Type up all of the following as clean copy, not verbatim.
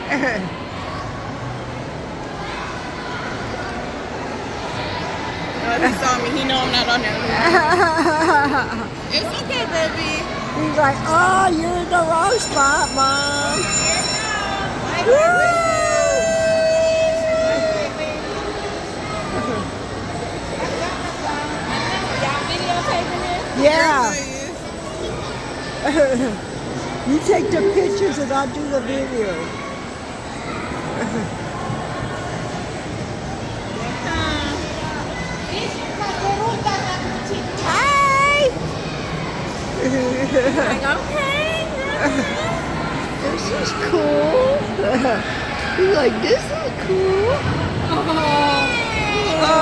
He saw me. He know I'm not on there. It's okay, baby. He's like, oh, you're in the wrong spot, Mom. Yeah. You take the pictures and I'll do the video. Hi. Like, okay. This is cool. He's like, this is cool. Oh.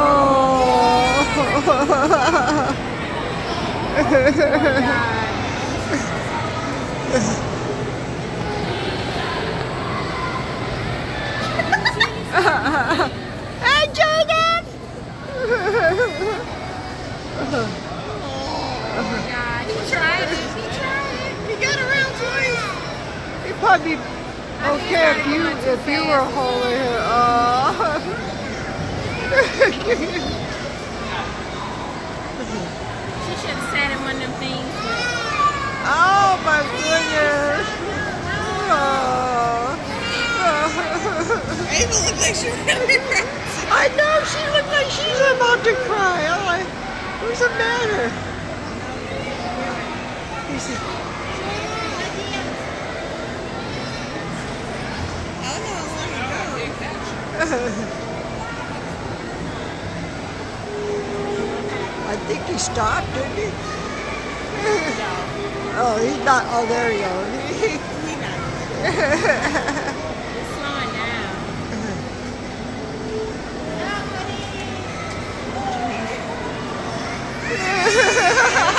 Hey, Jayden! Oh my God, he tried it. He tried it. He got around twice. It'd probably be okay if you were holding her. She should have sat in one of them things. Oh my goodness! Ava looks like she really hurt. I know, she looks like she's about to cry. I'm like, what's the matter? He said, I think he stopped, didn't he? Oh, he's not. Oh, there he goes. He's slowing down.